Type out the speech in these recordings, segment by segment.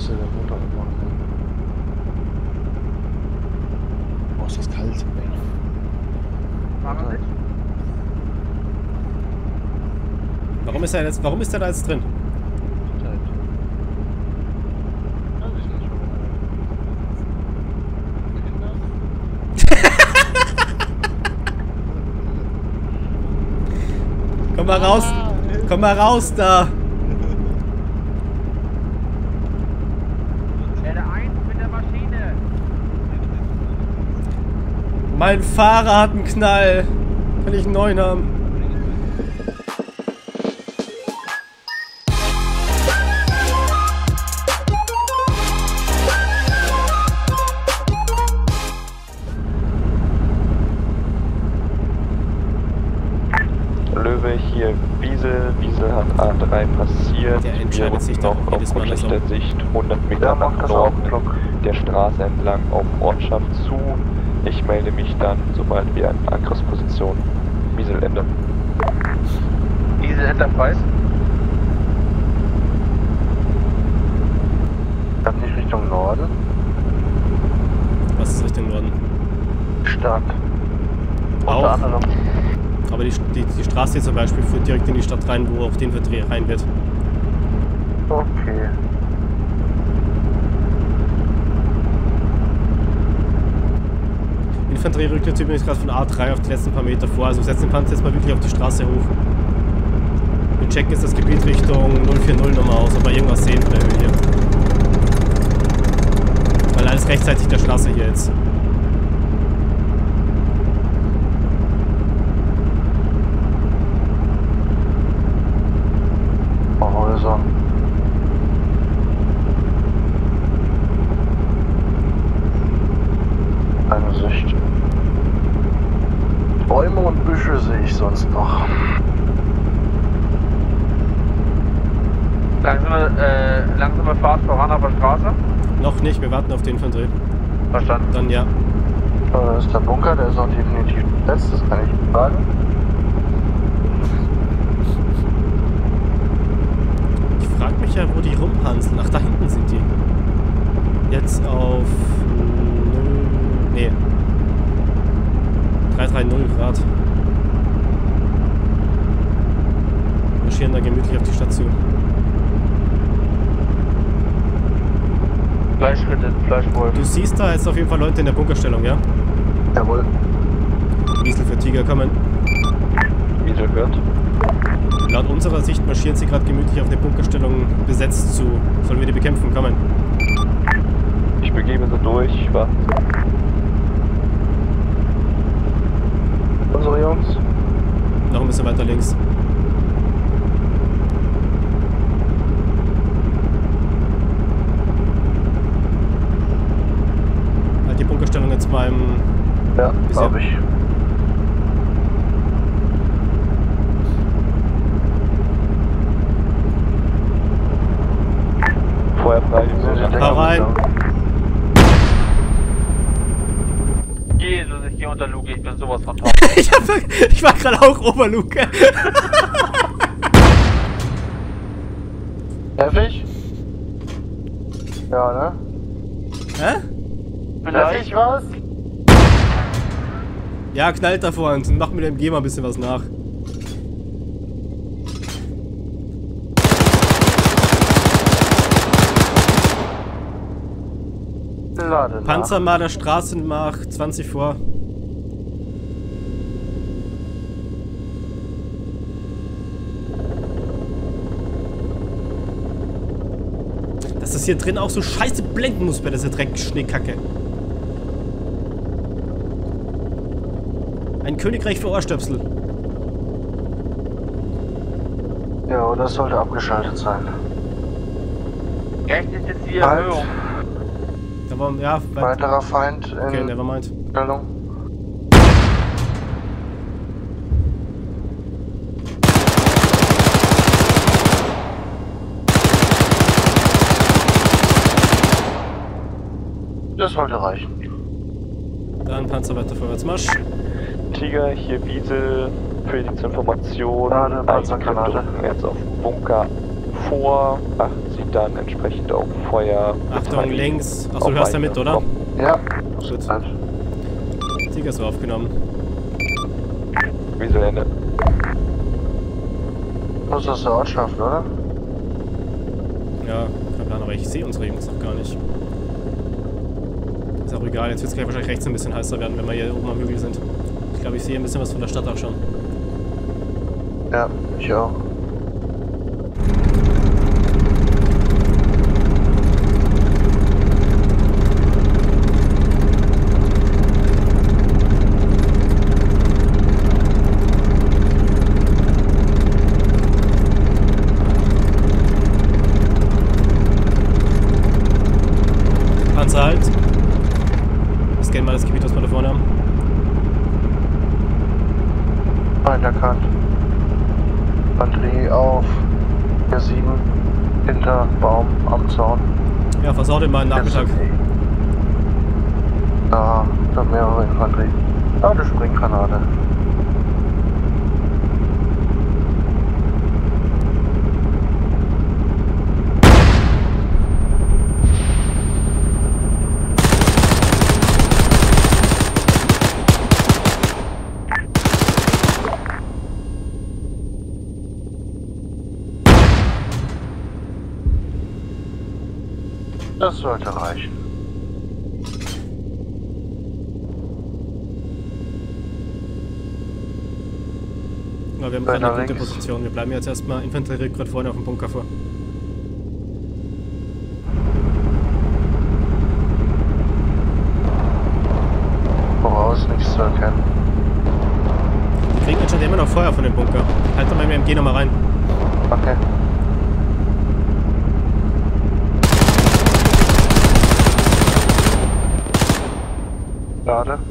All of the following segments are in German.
müsste der Motor anmachen. Oh, ist das kalt. Machen Sie? Warum ist er da jetzt drin? Weiß ich nicht, warum. Komm mal raus! Komm mal raus da! L1 mit der Maschine. Mein Fahrer hat einen Knall! Kann ich einen neuen haben? Löwe hier, Wiesel hat A3 passiert. Der entscheidet sich noch doch jedes auf Mal so. der Sicht 100 Meter nach Norden der Straße entlang auf Ortschaft zu. Ich melde mich dann, sobald wir in Angriffsposition Wiesel Ende. Wiesel Enterprise. Dann nicht Richtung Norden. Was ist Richtung Norden? Stadt. Auch. Unter anderem. Aber die Straße hier zum Beispiel führt direkt in die Stadt rein, wo auch die Infanterie rein wird. Okay. Die Infanterie rückt jetzt übrigens gerade von A3 auf die letzten paar Meter vor, also setzen den Panzer jetzt mal wirklich auf die Straße hoch. Wir checken jetzt das Gebiet Richtung 040 nochmal aus, ob wir irgendwas sehen von der Höhe hier. Weil alles rechtzeitig der Straße hier jetzt. Häuser. Eine Sicht. Bäume und Büsche sehe ich sonst noch. Langsame Fahrt voran auf der Straße. Noch nicht, wir warten auf die Infanterie. Verstanden. Dann ja. Das ist der Bunker, der ist auch definitiv besetzt, das kann ich sagen. Ich frag mich ja, wo die rumhanseln. Ach, da hinten sind die. Jetzt auf 0... Nee. 330 Grad. Marschieren da gemütlich auf die Stadt zu. Fleischschritte, Fleischwolf. Du siehst da jetzt auf jeden Fall Leute in der Bunkerstellung, ja? Jawohl. Wiesel für Tiger kommen. Wiesel hört. Laut unserer Sicht marschieren sie gerade gemütlich auf eine Bunkerstellung besetzt zu. Sollen wir die bekämpfen? Kommen. Ich begebe sie durch, warte. Unsere Jungs. Noch ein bisschen weiter links. Halt die Bunkerstellung jetzt beim... Ja, glaube ich. Feuer frei. Hau rein! Jesus, ich gehe unter Luke, ich bin sowas von top. Ich war gerade auch Oberluke. Heftig? Ja, ne? Hä? Vielleicht was? Ja, knallt da vorne und mach mit dem MG mal ein bisschen was nach. Lade Panzermarder Straßenmach 20 vor. Dass das hier drin auch so scheiße blenden muss bei dieser Dreckschneekacke. Ein Königreich für Ohrstöpsel. Ja, das sollte abgeschaltet sein. Rechts ist jetzt die Halt. Erhöhung. Da war, ja, Weiterer Feind okay, in nevermind. Stellung. Das sollte reichen. Dann Panzer weiter vorwärts Marsch. Tiger, hier Wiesel, für die zur Information. Ja, eine Panzergranate. Jetzt auf Bunker vor. Achten Sie dann entsprechend auf Feuer. Achtung, links. Achso, du hörst da mit, oder? Ja. Gut. Halt. Sieger ist aufgenommen. Visuell Ende. Das ist der Ortschaft, oder? Ja, kein Plan, aber ich sehe unsere Jungs noch gar nicht. Ist auch egal, jetzt wird es gleich wahrscheinlich rechts ein bisschen heißer werden, wenn wir hier oben am Hügel sind. Ich glaube, ich sehe ein bisschen was von der Stadt auch schon. Ja, ich auch. Panzer halt. Wir scannen mal das Gebiet, was wir da vorne haben. Feind erkannt. Infanterie auf 4-7 hinter Baum am Zaun. Ja, versaut den mal einen Nachmittag. Da mehrere Infanterie. Ah, eine Springgranate. Das sollte reichen. Ja, wir haben Weiter gerade eine gute links. Position. Wir bleiben jetzt erstmal. Infanterie rückt gerade vorne auf dem Bunker vor. Voraus, nichts zu erkennen. Die kriegen anscheinend immer noch Feuer von dem Bunker. Halt doch mal mit dem MG nochmal rein. Okay. Lade.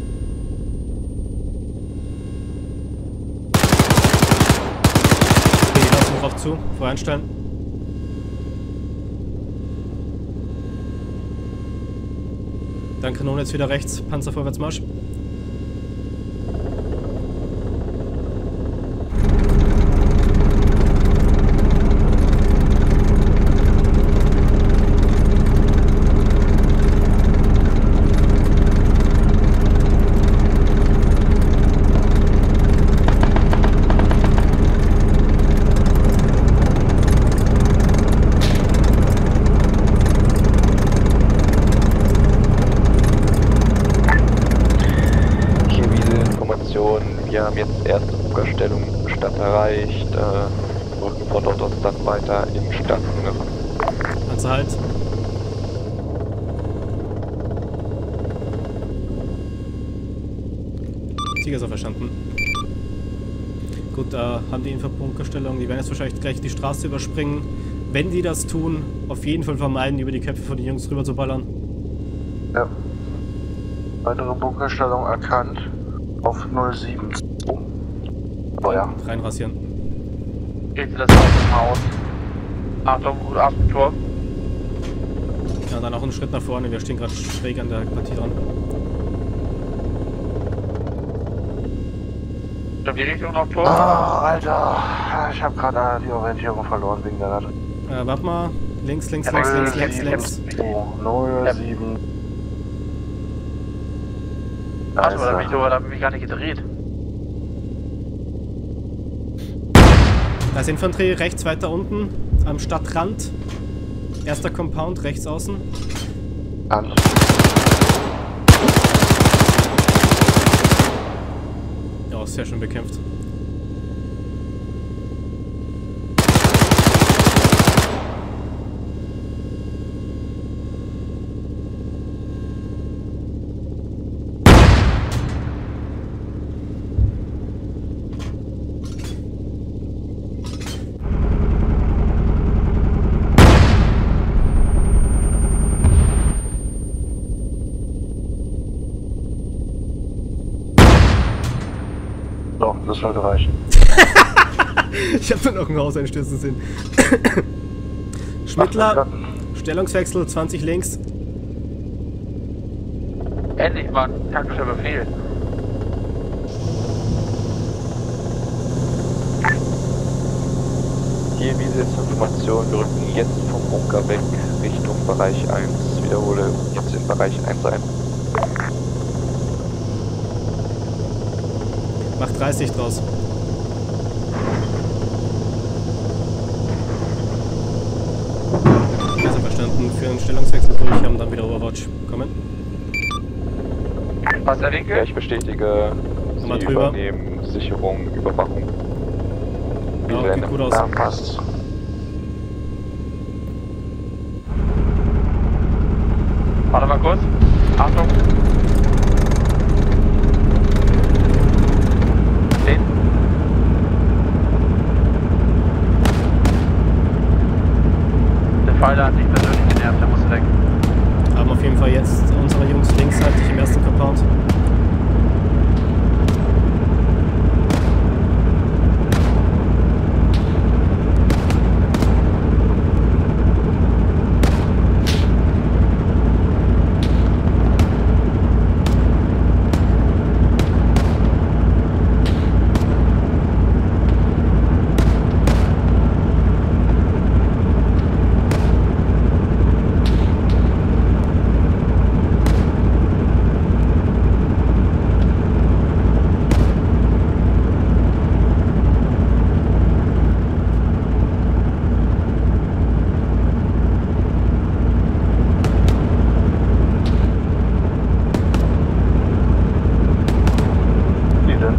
Okay, die lassen drauf zu. Vorher einstellen. Dann Kanone jetzt wieder rechts. Panzer Vorwärtsmarsch. Wir haben jetzt erste Bunkerstellung Stadt erreicht, rücken von dort aus dann weiter in Stadtinneren. Panzer halt. Sieger ist auch verstanden. Gut, da haben die Infobunkerstellung. Die werden jetzt wahrscheinlich gleich die Straße überspringen. Wenn die das tun, auf jeden Fall vermeiden, über die Köpfe von den Jungs drüber zu ballern. Ja. Weitere Bunkerstellung erkannt. Auf 07. Oh ja. Reinrasieren. Geht das Haus. Achtung, gut ab, Tor. Ja, dann auch einen Schritt nach vorne. Wir stehen gerade schräg an der Partie dran. In die Richtung noch Tor. Ah, Alter. Ich habe gerade die Orientierung verloren wegen der Latte. Warte mal. Links, links, Ja, links, links, ich links, hab- links. Oh, 07. Warte mal, da hab ich mich gar nicht gedreht. Da ist Infanterie rechts weiter unten am Stadtrand. Erster Compound rechts außen. Hand. Ja, sehr schön bekämpft. So, das sollte reichen. Ich habe nur noch ein Haus einstürzen sehen. Schmittler, Stellungswechsel 20 links. Endlich mal ein taktischer Befehl. Hier Wiesel zur Information, wir rücken jetzt vom Bunker weg Richtung Bereich 1. Wiederhole, jetzt in Bereich 1 ein. Mach 30 draus. Also verstanden, für einen Stellungswechsel durch, haben dann wieder Overwatch. Kommen. Was der Winkel? Ja, ich bestätige, Nochmal Sie drüber. übernehmen Sicherung, Überwachung. Ja, Wiesel sieht Ende. gut aus. Ja, passt. Warte mal kurz. Achtung. 10. Der Pfeiler hat dich persönlich genervt, der muss weg. Haben auf jeden Fall jetzt unsere Jungs linksseitig im ersten Compound. Die denn?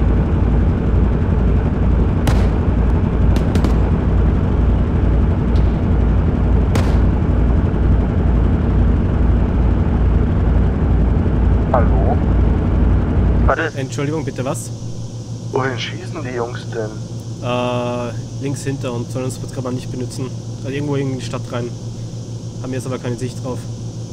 Hallo? Was ist? Entschuldigung, bitte was? Wohin schießen die Jungs denn? Links hinter und sollen uns kann man nicht benutzen. Also irgendwo in die Stadt rein. Haben jetzt aber keine Sicht drauf.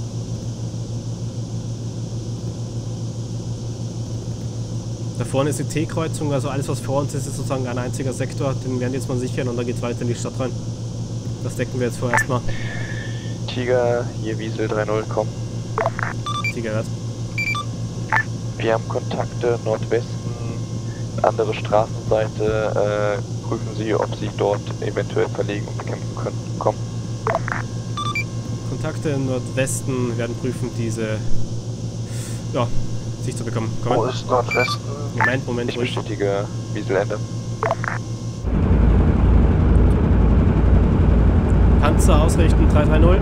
Da vorne ist die T-Kreuzung, also alles was vor uns ist, ist sozusagen ein einziger Sektor. Den werden jetzt mal sichern und dann geht's weiter in die Stadt rein. Das decken wir jetzt vorerst mal. Tiger, hier Wiesel 3-0, komm. Tiger hört. Wir haben Kontakte Nordwesten, andere Straßenseite. Prüfen Sie, ob Sie dort eventuell verlegen und bekämpfen können. Komm. Kontakte im Nordwesten werden prüfen, diese Sicht zu bekommen. Wo Kommen. ist Nordwesten? Moment, Ich ruhig. bestätige Wiesel Ende. Panzer ausrichten, 330.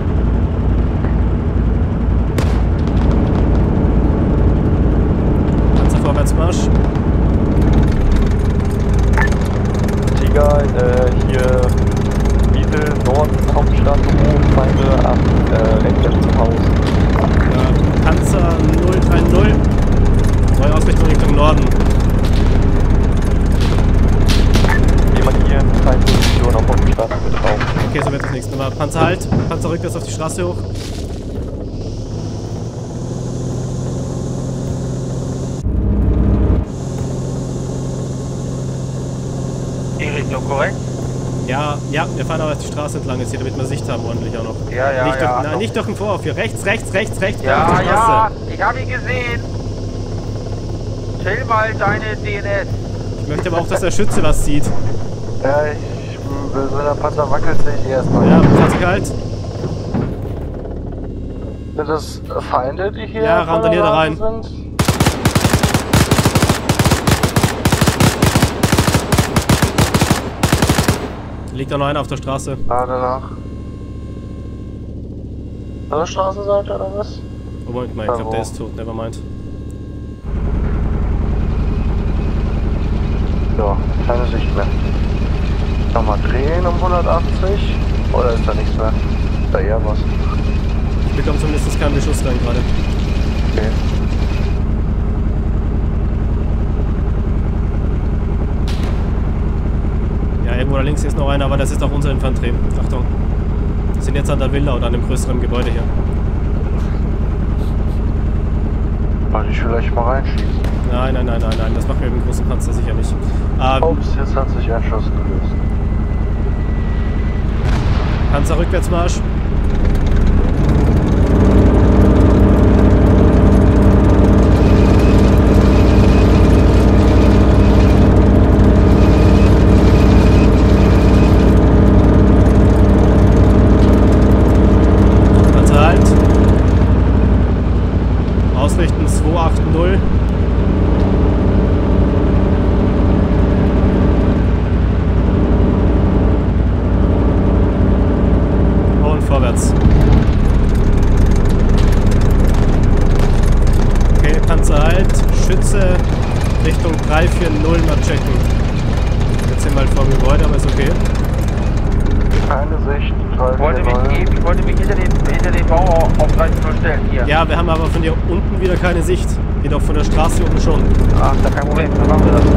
Panzer Vorwärtsmarsch. Tiger, hier Wiesel, Norden, Hauptstraße hoch, Feinde am rechten Haus. Panzer 030. Neue Ausrichtung Richtung Norden. Wir markieren Feindposition auf Hauptstraße mit drauf. Okay, so wird das nächste Mal. Panzer halt. Panzer rückwärts auf die Straße hoch. Die Richtung, korrekt? Ja, wir fahren aber die Straße entlang jetzt hier, damit wir Sicht haben ordentlich auch noch. Ja, ja, nicht ja. Durch, nein, nicht durch den Vorhof hier. Rechts auf die Ja, Straße. ja, ich habe ihn gesehen. Chill mal deine DNS. Ich möchte aber auch, dass der Schütze was sieht. Ja, wenn der Panzer wackelt, sehe ich erstmal. Ja, Panzer halt. Sind das Feinde, die hier Ja, randalier da rein. sind? Liegt da noch einer auf der Straße. Ah, danach. An der Straßenseite oder was? Oh, Moment mal, ich glaube, der ist tot. Nevermind. Ja, keine Sicht mehr. Nochmal drehen um 180. Oder ist da nichts mehr? Ist da eher was? Ich bekomme zumindest keinen Beschuss rein gerade. Okay. Ja, irgendwo da links ist noch einer, aber das ist auch unsere Infanterie. Achtung. Wir sind jetzt an der Villa oder an dem größeren Gebäude hier. Wollte ich vielleicht mal reinschießen? Nein, das machen wir mit dem großen Panzer sicher nicht. Ups, jetzt hat sich ein Schuss gelöst. Panzer Rückwärtsmarsch. vorwärts. Okay, Panzer halt, Schütze Richtung 340 mal checken. Jetzt sind wir halt vor dem Gebäude, aber ist okay. Keine Sicht, Ich wollte mich hinter den Bau auf 13 stellen, hier. Ja, wir haben aber von hier unten wieder keine Sicht. Jedoch von der Straße unten schon. Ach, da kein Problem, dann machen wir das.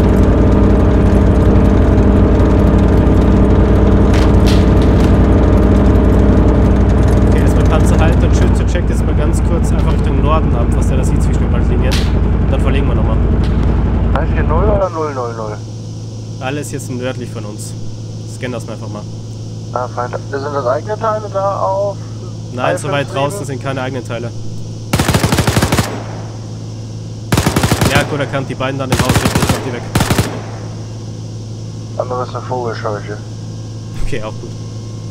Okay, erstmal Panzer halt und Schütze checkt jetzt mal ganz kurz einfach Richtung Norden ab, was der da sieht zwischen den Waldlinien. Und dann verlegen wir nochmal. 340 oder 000? Alles jetzt nördlich von uns. Scan das mal einfach mal. Ah, Feind. Sind das eigene Teile da auf? Nein, so weit draußen sind keine eigenen Teile. Ja, gut erkannt, die beiden dann im Haus, ich mach die weg. Andere ist eine Vogelscheuche. Okay, auch gut.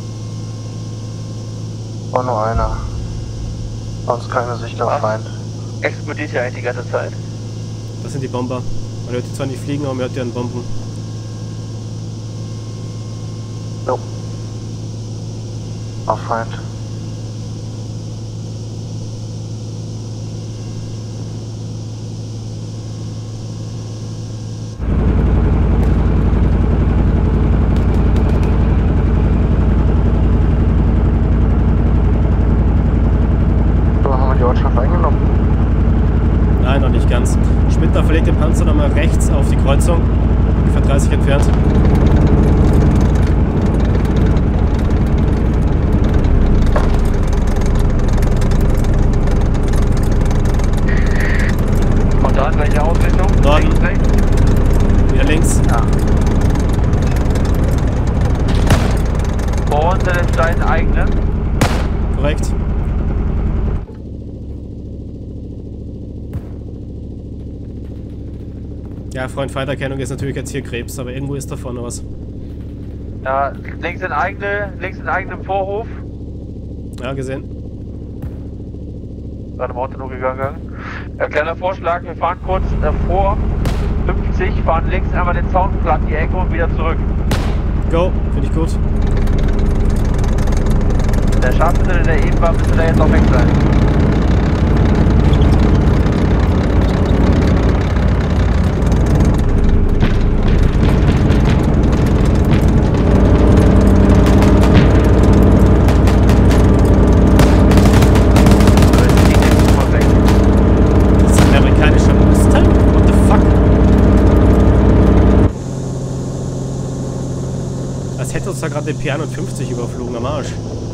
Oh, nur einer. Sonst keine Sicht auf Feind. Explodiert ja eigentlich die ganze Zeit. Das sind die Bomber. Man hört die zwar nicht fliegen, aber man hört die an Bomben. Nope. Auf Feind. So, haben wir die Ortschaft eingenommen? Nein, noch nicht ganz. Schmitter verlegt den Panzer nochmal rechts auf die Kreuzung. Ungefähr 30 entfernt. Und dann welche Ausrichtung? Norden. Links, rechts? Wieder links. Ja. Vor uns sind es deine eigene. Korrekt. Ja, Freund-Feind-Erkennung ist natürlich jetzt hier Krebs, aber irgendwo ist da vorne was. Ja, links in eigenem Vorhof. Ja, gesehen. Gerade im Auto nur gegangen. Kleiner Vorschlag, wir fahren kurz vor 50, fahren links einmal den Zaun platt, die Ecke und wieder zurück. Go, finde ich gut. Der Scharfsitzer, der eben war, müsste da jetzt auch weg sein. Das ist ein amerikanischer Mustang? What the fuck? Als hätte uns da gerade den P51 überflogen am Arsch.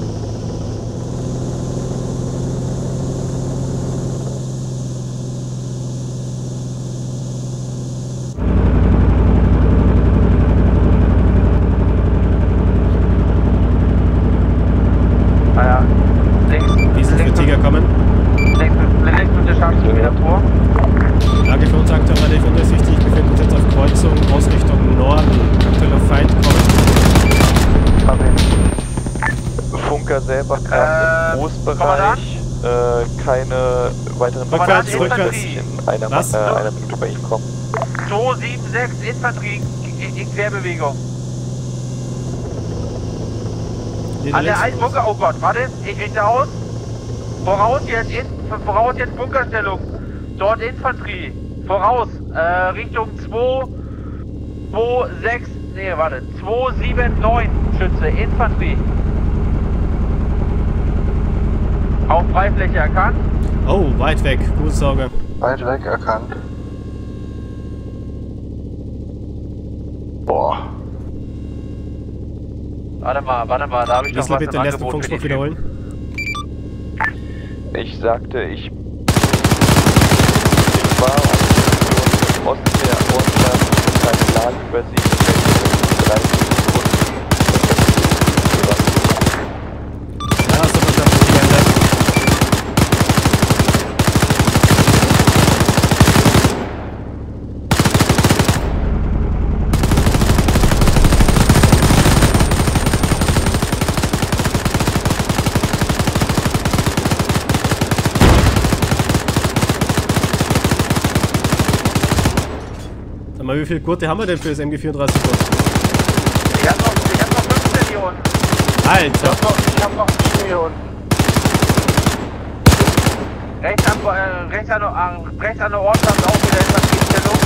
Ah ja, links Kommen. links mit der Scharfsitzer wieder vor. Lage für uns aktuell relativ undurchsichtig. Wir befinden uns jetzt auf Kreuzung aus Richtung Norden. Aktueller Feind kommt. Funker selber gerade im Großbereich. Keine weiteren Rückwärts, Informationen, rückwärts. dass ich in einer Minute bei Ihnen komme. 276 Infanterie in Querbewegung. An der alten Bunker, oh Gott, warte, ich richte aus. Voraus jetzt Bunkerstellung. Dort Infanterie. Voraus, Richtung 279 Schütze, Infanterie. Auf Freifläche erkannt. Oh, weit weg. Gute Sorge. Weit weg erkannt. Boah. Warte mal, da habe ich noch Lass mal was bitte im den letzten Angebot für Funkspruch die wiederholen. Ich sagte, ich war an der Ost der Ortschaft, eine Lageübersicht, 30 Sekunden. Ja, hast du verstanden, wie geändert. Sag mal, wie viel Gurte haben wir denn für das MG34 Gurt? Ich hab noch 15 hier unten. Alter! Ich hab noch schießen hier unten. Rechts an der Ortschaft auch wieder Infanteriestellung.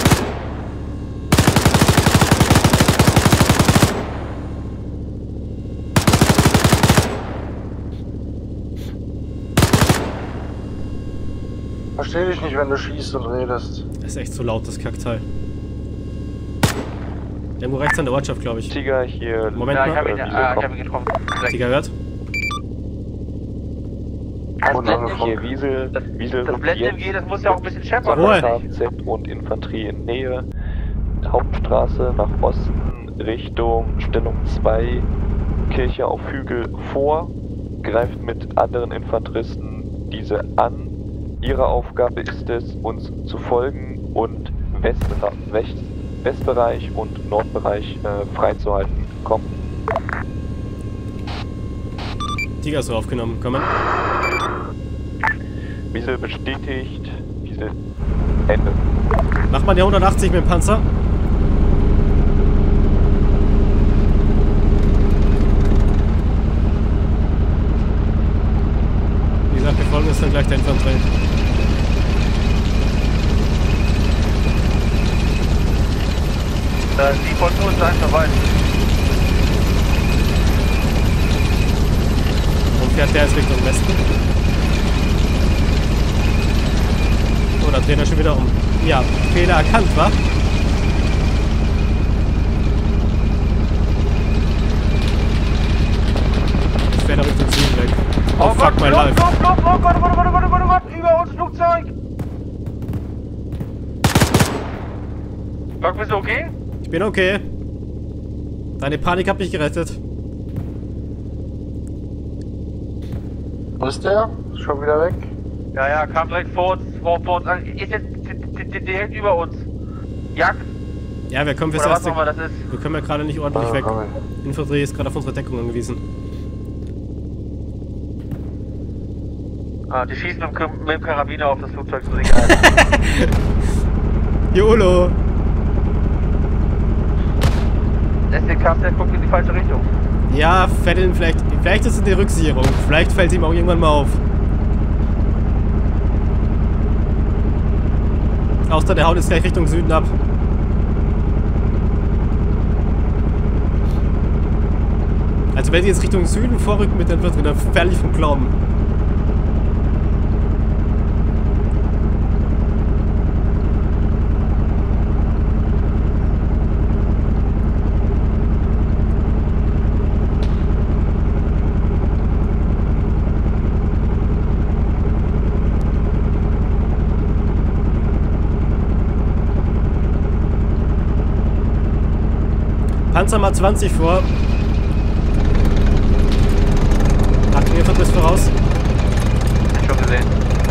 Versteh dich nicht, wenn du schießt und redest. Das ist echt so laut, das Kackteil. Irgendwo rechts an der Ortschaft, glaube ich. Tiger hier. Moment Ja, mal. ich hab ihn getroffen. Tiger hört. Hier Wiesel. Das Blenden-MG, das muss ja auch ein bisschen scheppern. Jawohl. KZ und Infanterie in Nähe. Hauptstraße nach Osten Richtung Stellung 2. Kirche auf Hügel vor. Greift mit anderen Infanteristen diese an. Ihre Aufgabe ist es, uns zu folgen und Westbereich und Nordbereich freizuhalten. Komm. Tiger ist so aufgenommen. Kommen. Wiesel bestätigt. Wiesel Ende. Macht man die 180 mit dem Panzer? Wie gesagt, wir folgen jetzt dann gleich der Infanterie. Die von uns sein vorbei. Und fährt der jetzt Richtung Westen? Oh, da dreht er schon wieder um. Ja, Fehler erkannt, wa? Jetzt fährt er Richtung Süden weg. Oh, fuck my life. Oh Gott, über uns Flugzeug! Fuck, bist du okay? Ich bin okay. Deine Panik hat mich gerettet. Wo ist der? Ist schon wieder weg? Ja, kam direkt vor uns an. Ist jetzt direkt über uns. Jagd? Ja, wir kommen fürs Oder was erste. auch immer das ist. Wir kommen ja gerade nicht ordentlich weg. komm. Infanterie ist gerade auf unsere Deckung angewiesen. Die schießen mit dem Karabiner auf das Flugzeug, so egal. YOLO! Der Kfz guckt in die falsche Richtung. Ja, Vetteln vielleicht ist es die Rücksicherung. Vielleicht fällt ihm auch irgendwann mal auf. Außer der haut jetzt gleich Richtung Süden ab. Also wenn sie jetzt Richtung Süden vorrücken mit den Infanterie, dann völlig vom Glauben. Panzer mal 20 vor. Hatten wir Verbiss voraus. Hab schon gesehen.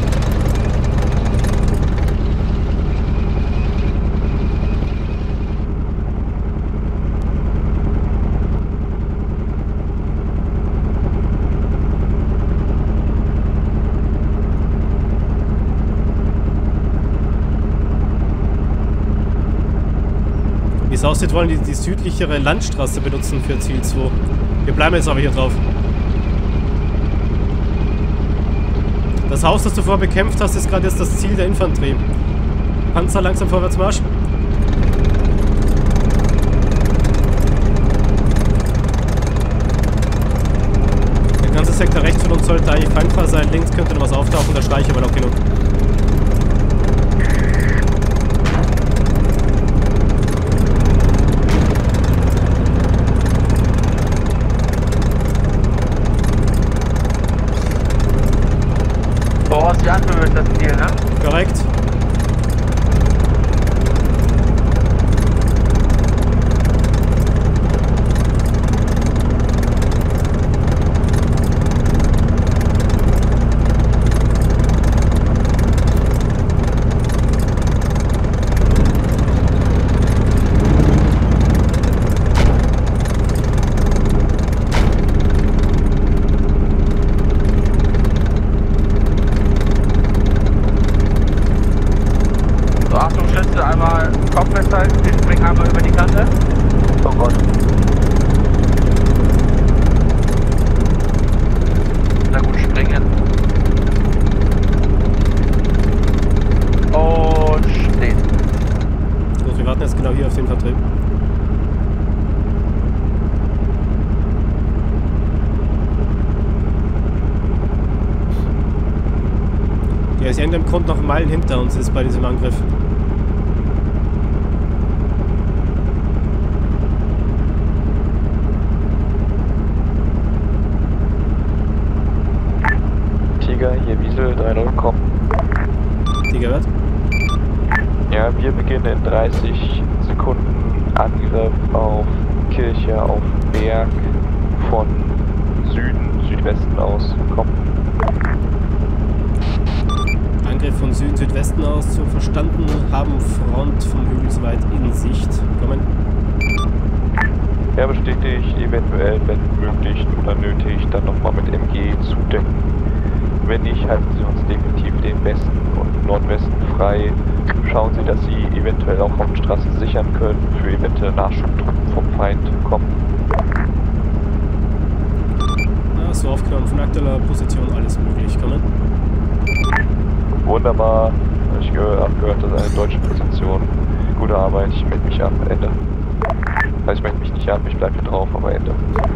Wie es aussieht, wollen die südlichere Landstraße benutzen für Ziel 2. Wir bleiben jetzt aber hier drauf. Das Haus, das du vorher bekämpft hast, ist gerade jetzt das Ziel der Infanterie. Panzer langsam Vorwärtsmarsch. Der ganze Sektor rechts von uns sollte eigentlich feindfrei sein. Links könnte noch was auftauchen, da schreie ich aber noch genug. Voraus die Anführung ist das Ziel, ne? Korrekt. Weil sie irgendeinem Grund noch Meilen hinter uns ist bei diesem Angriff. Tiger, hier Wiesel, 3-0, komm. Tiger wird? Ja, wir beginnen in 30 Sekunden Angriff auf Kirche, auf Berg von Süden, Südwesten aus. Komm. Angriff von Süden, Südwesten aus, so verstanden, haben Front vom Hügel soweit in Sicht. Kommen. Ja, bestätigt, eventuell, wenn möglich oder nötig, dann nochmal mit MG zudecken. Wenn nicht, halten Sie uns definitiv den Westen und Nordwesten frei. Schauen Sie, dass Sie eventuell auch Hauptstraße sichern können für eventuelle Nachschubtruppen vom Feind kommen. Ja, so aufgenommen, von aktueller Position alles möglich. Kommen. Wunderbar, ich habe gehört, das ist eine deutsche Position. Gute Arbeit, ich melde mich ab, Ende. Also ich melde mich nicht ab, ich bleibe hier drauf, aber Ende.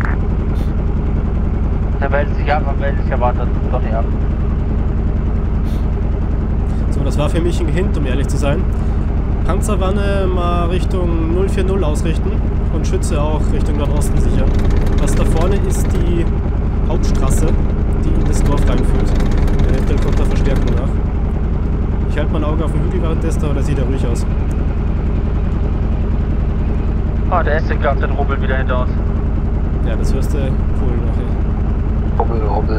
Der meldet sich ab, man meldet sich erwartet, doch nicht ab. So, das war für mich ein Hint, um ehrlich zu sein. Panzerwanne mal Richtung 040 ausrichten und Schütze auch Richtung Nordosten sichern. Was da vorne ist die Hauptstraße, die in das Dorf reinführt. Eventuell kommt da Verstärkung nach. Ich halte mein Auge auf den Hügel währenddessen, aber der sieht ja ruhig aus. Ah, der SC-Gas, der rubbelt wieder hinter uns. Ja, das hörst du Polen nachher. Rubbel, rubbel.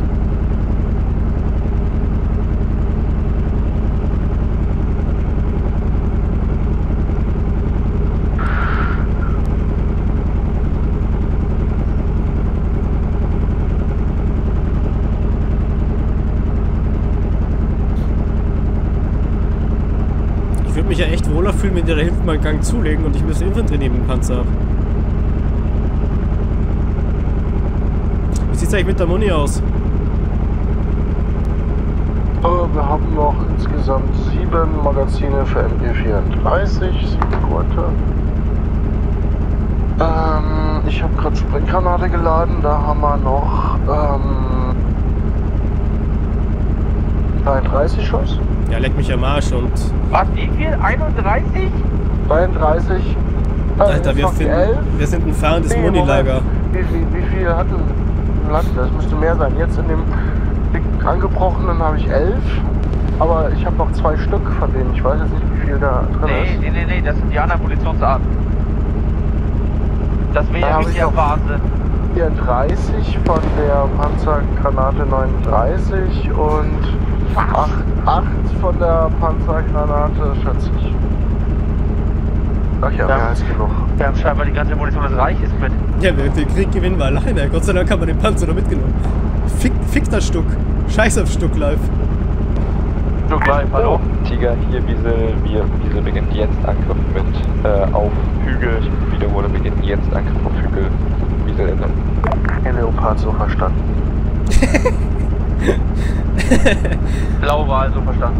Ich würde mich ja echt wohler fühlen, wenn die da hinten mal einen Gang zulegen und ich müsste Infanterie neben dem Panzer ab. Wie sieht es eigentlich mit der Muni aus? Wir haben noch insgesamt 7 Magazine für MG34, 7 Gurte. Ich habe gerade Springgranate geladen, da haben wir noch 33 Schuss. Ja, leck mich am Arsch und... Was, wie viel? 31? 33. Alter, wir sind ein fahrendes Munilager. Wie viel hat ein Land? Das müsste mehr sein. Jetzt in dem angebrochenen habe ich 11. Aber ich habe noch 2 Stück von denen. Ich weiß jetzt nicht, wie viel da drin ist. Nee, das sind die anderen Munitionsarten. Das wäre ja richtig Wahnsinn. 34 von der Panzergranate 39 und 8 von der Panzergranate 40. Ach ja, mehr als genug. Wir haben scheinbar die ganze Munition des Reiches mit. Ja, den Krieg gewinnen wir alleine. Gott sei Dank haben wir den Panzer noch mitgenommen. Fick das Stück. Scheiß auf Stück live. Stück live, hallo? Tiger, hier Wiesel beginnt jetzt Angriff mit auf Hügel. Ich wiederhole, beginnt jetzt Angriff auf Hügel. Wiesel Ende. Der Leopard so verstanden. Blau war also verstanden.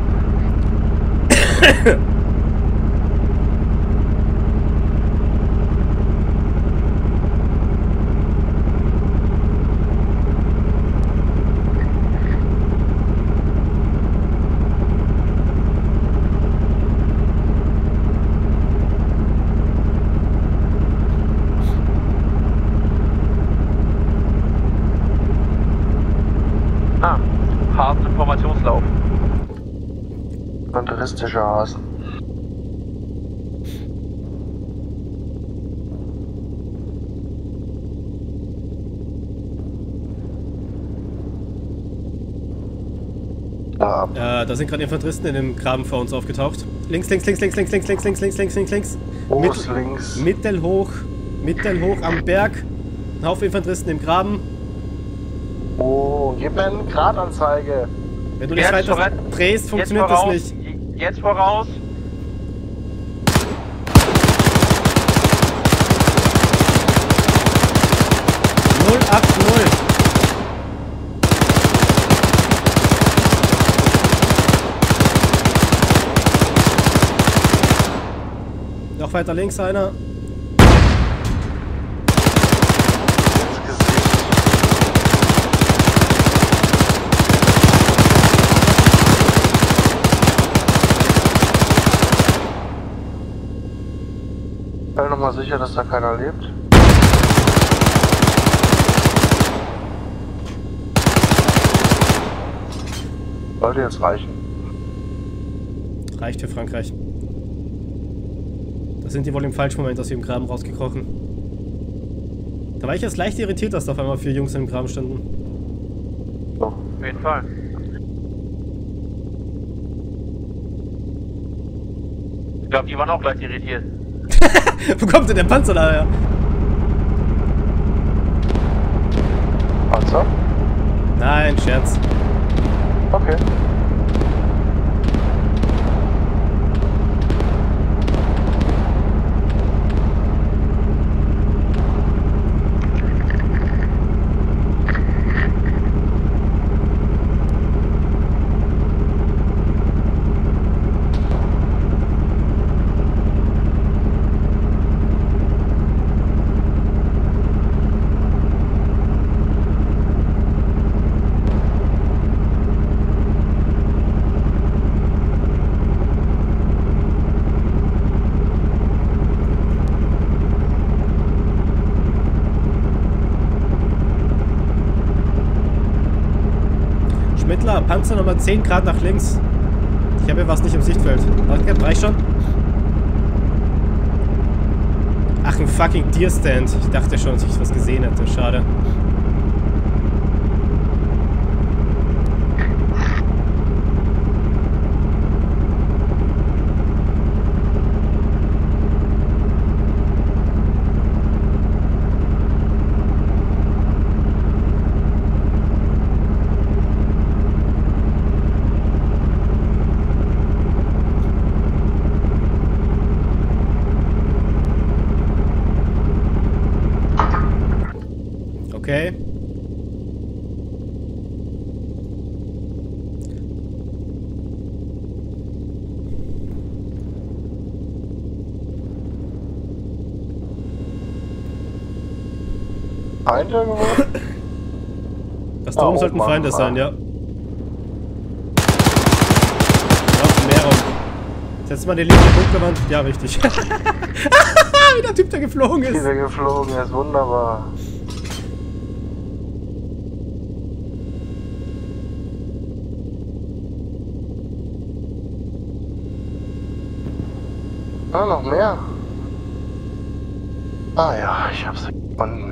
Harten Informationslauf. Infanteristischer Hasen. Da sind gerade Infanteristen in dem Graben vor uns aufgetaucht. Links. Groß links. Mittelhoch am Berg. Ein Haufen Infanteristen im Graben. Oh, gib mir eine Gradanzeige. Wenn du nicht weiter drehst, funktioniert das nicht. Jetzt voraus. Noch weiter links einer. sicher, dass da keiner lebt? Sollte jetzt reichen. Reicht für Frankreich. Da sind die wohl im falschen Moment aus ihrem Graben rausgekrochen. Da war ich jetzt leicht irritiert, dass da auf einmal 4 Jungs im Graben standen. So. Auf jeden Fall. Ich glaube, die waren auch gleich irritiert. Wo kommt denn der Panzer da her? Panzer? Nein, Scherz. Okay. Schmittler, Panzer Nummer 10 Grad nach links. Ich habe hier was nicht im Sichtfeld. Reicht schon? Ach, ein fucking Deer-Stand. Ich dachte schon, dass ich was gesehen hätte. Schade. Okay. Feinde irgendwo? Das da oben sollten oben Feinde mal. sein, ja. Auf mehr Raum. Setz mal die linke Bunkerwand. Ja, richtig. Wie der Typ da geflogen ist. Wie der geflogen ist, wunderbar. Ah, noch mehr. Ah ja, ich hab's gefunden.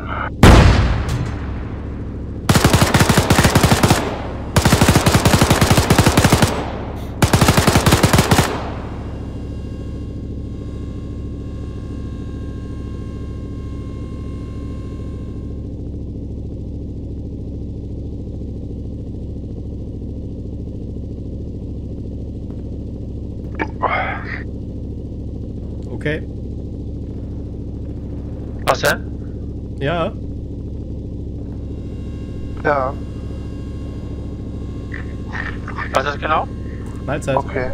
Okay. Was denn? Ja. Ja, Was ist genau? Mahlzeit. okay.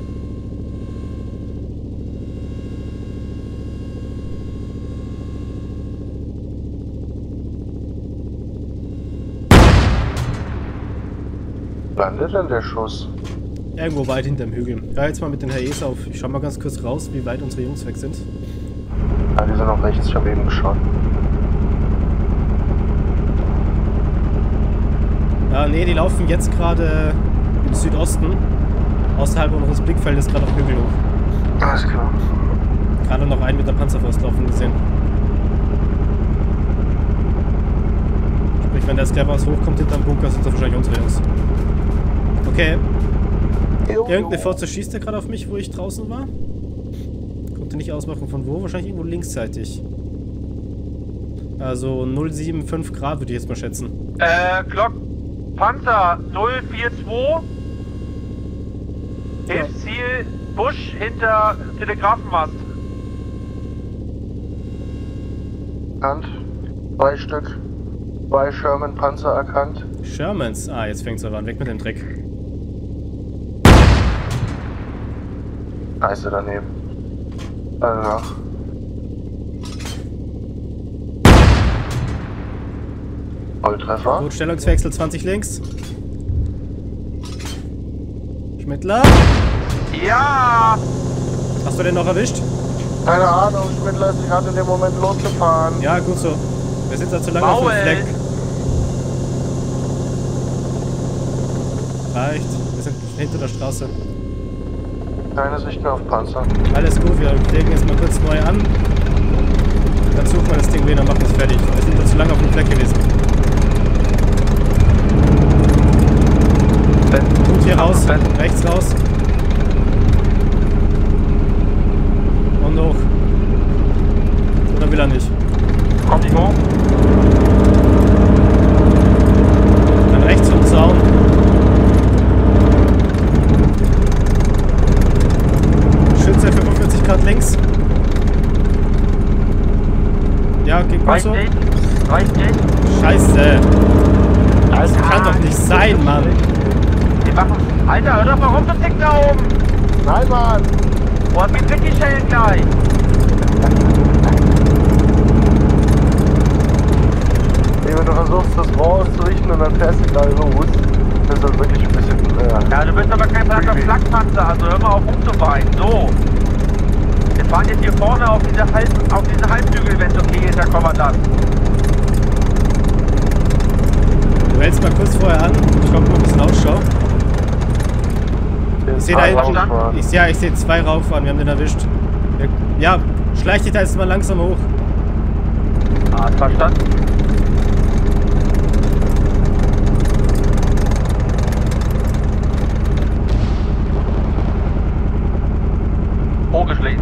Landet denn der Schuss? Irgendwo weit hinterm Hügel. Ja, jetzt mal mit den HEs auf. Ich schau mal ganz kurz raus, wie weit unsere Jungs weg sind. Ja, die sind noch rechts, ich habe eben geschaut. Nee, die laufen jetzt gerade im Südosten. Außerhalb unseres Blickfeldes gerade auf den Hügel hoch. Alles klar. Gerade noch einen mit der Panzerfaust laufen gesehen. Sprich, wenn der Sklevers hochkommt hinterm Bunker, sind das wahrscheinlich unsere Jungs. Okay. Irgendeine Forze schießt der gerade auf mich, wo ich draußen war. Konnte nicht ausmachen von wo. Wahrscheinlich irgendwo linksseitig. Also 075 Grad würde ich jetzt mal schätzen. Glock Panzer 042. Hilfsziel Busch hinter Telegrafenmast. Erkannt. 2 Stück. 2 Sherman-Panzer erkannt. Shermans. Ah, jetzt fängt's aber an. Weg mit dem Dreck. Scheiße daneben. Danach. Volltreffer. Gut, Stellungswechsel 20 links. Schmittler. Ja! Hast du den noch erwischt? Keine Ahnung, Schmidtler ist gerade in dem Moment losgefahren. Ja, gut so. Wir sind da zu lange auf dem Fleck. Reicht. Wir sind hinter der Straße. Keine Sicht mehr auf Panzer. Alles gut, wir legen jetzt mal kurz neu an. Dann suchen wir das Ding wieder und machen es fertig. Wir sind da zu lange auf dem Fleck gewesen. Gut, hier raus. Rechts raus. Und hoch. Oder will er nicht? Kommt nicht hoch. Dann rechts vom Zaun. Schütze 45 Grad links. Ja, geht gut so. Reicht nicht. Scheiße. Das kann doch nicht sein, Mann. Wir machen... Alter, hör doch mal rum, du Tick da oben. Nein, Mann! Boah, wie kriegt die Schellen gleich? Wenn du versuchst, das Rohr auszurichten und dann fährst du gleich los, das ist wirklich ein bisschen... Ja, du bist aber kein Platz auf Flakpanzer, also hör mal auf rumzuweinen. So. Wir fahren jetzt hier vorne auf diese Halbhügel, wenn es okay ist, Herr Kommandant. Du hältst mal kurz vorher an. Ich komme mal ein bisschen Ausschau. Ich sehe da hinten. Ich sehe 2 rauffahren. Wir haben den erwischt. Ja, schleich dich da jetzt mal langsam hoch. Ah, verstanden. Hochgeschlichen.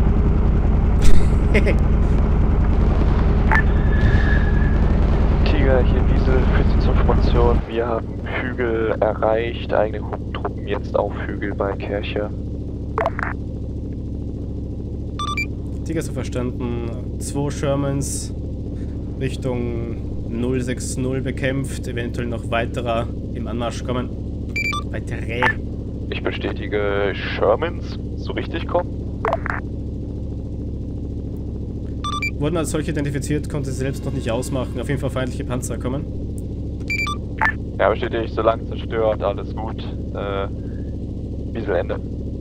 Tiger, hier Wiesel, für Sie zur Information. Wir haben Hügel erreicht, eigene Truppen jetzt auf Hügel bei Kirche. Tiger so verstanden. 2 Shermans Richtung 060 bekämpft. Eventuell noch weiterer im Anmarsch kommen. Weitere. Ich bestätige, Shermans so richtig kommen. Wurden als solche identifiziert, konnte sie selbst noch nicht ausmachen. Auf jeden Fall feindliche Panzer kommen. Ja, bestätigt, so lang zerstört, alles gut. Wiesel Ende.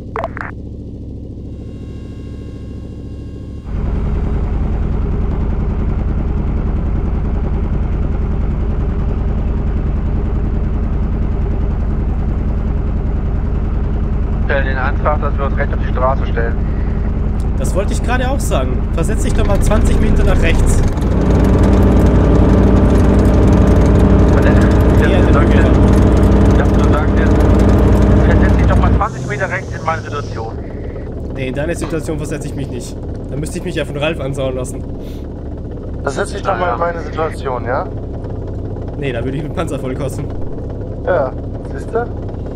Stellen den Antrag, dass wir uns recht auf die Straße stellen. Das wollte ich gerade auch sagen. Versetz dich doch mal 20 Meter nach rechts. Du sagst jetzt, versetz dich doch mal 20 Meter rechts in meine Situation. Nee, in deine Situation versetze ich mich nicht. Dann müsste ich mich ja von Ralf ansauen lassen. Versetz dich doch mal in meine Situation, ja? Nee, da würde ich mit Panzer voll kosten. Ja, siehst du?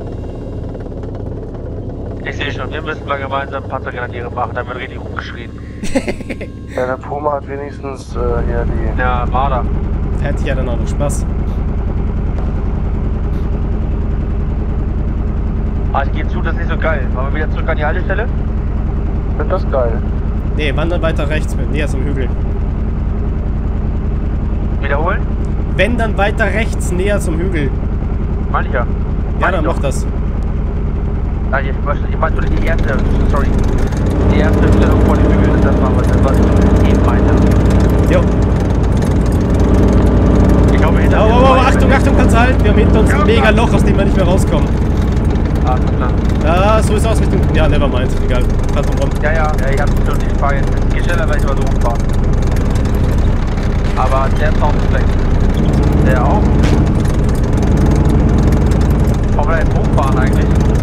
Ich sehe schon, wir müssen mal gemeinsam Panzergrenadiere machen, da wird richtig rumgeschrien. Ja, der Puma hat wenigstens hier die... Ja, Marder. Hätte ich ja dann auch noch Spaß. Ah, ich gebe zu, das ist nicht so geil. Wollen wir wieder zurück an die Haltestelle? Ich find das geil. Nee, wandern weiter rechts, näher zum Hügel. Wiederholen? Wenn dann weiter rechts, näher zum Hügel. Meine ich ja. Ja, dann mach das. Ah, ich meinte die erste, sorry. Die erste Stellung vor dem Hügel, das war was ich eben meinte. Jo. Ich glaube, hinter Achtung, kannst du halten. Wir haben hinter uns ein mega Loch, aus dem wir nicht mehr rauskommen. Ah, klar. Ja, so ist es aus mit dem... Ja, nevermind. Egal. Fahr drum rum. Ja, ich hab's schon. Ich fahr jetzt. Es geht schneller, wenn ich mal so rumfahre. Aber der Sound ist weg. Der auch. Wollen wir da jetzt hochfahren eigentlich?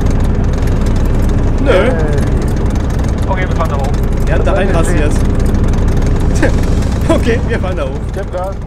Nö. Okay, wir fahren da hoch. Er hat da reinrasiert. Okay, wir fahren da hoch. Gib Gas.